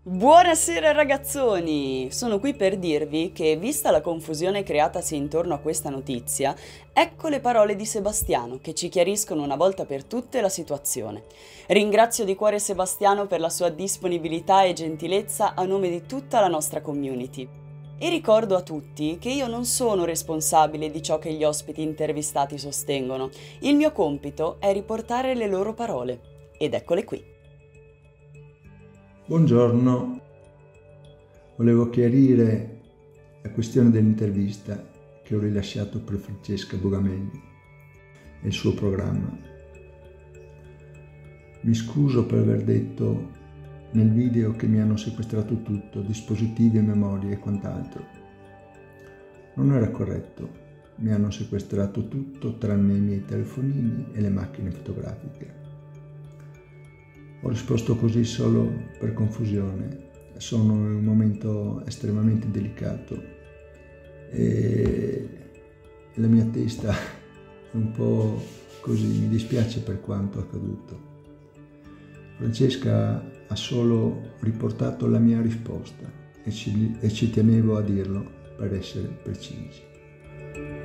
Buonasera ragazzoni! Sono qui per dirvi che, vista la confusione creatasi intorno a questa notizia, ecco le parole di Sebastiano che ci chiariscono una volta per tutte la situazione. Ringrazio di cuore Sebastiano per la sua disponibilità e gentilezza a nome di tutta la nostra community. E ricordo a tutti che io non sono responsabile di ciò che gli ospiti intervistati sostengono. Il mio compito è riportare le loro parole. Ed eccole qui. Buongiorno, volevo chiarire la questione dell'intervista che ho rilasciato per Francesca Bugamendi e il suo programma. Mi scuso per aver detto nel video che mi hanno sequestrato tutto, dispositivi, memorie e quant'altro. Non era corretto, mi hanno sequestrato tutto tranne i miei telefonini e le macchine fotografiche. Ho risposto così solo per confusione, sono in un momento estremamente delicato e la mia testa è un po' così, mi dispiace per quanto accaduto. Francesca ha solo riportato la mia risposta e ci tenevo a dirlo per essere precisi.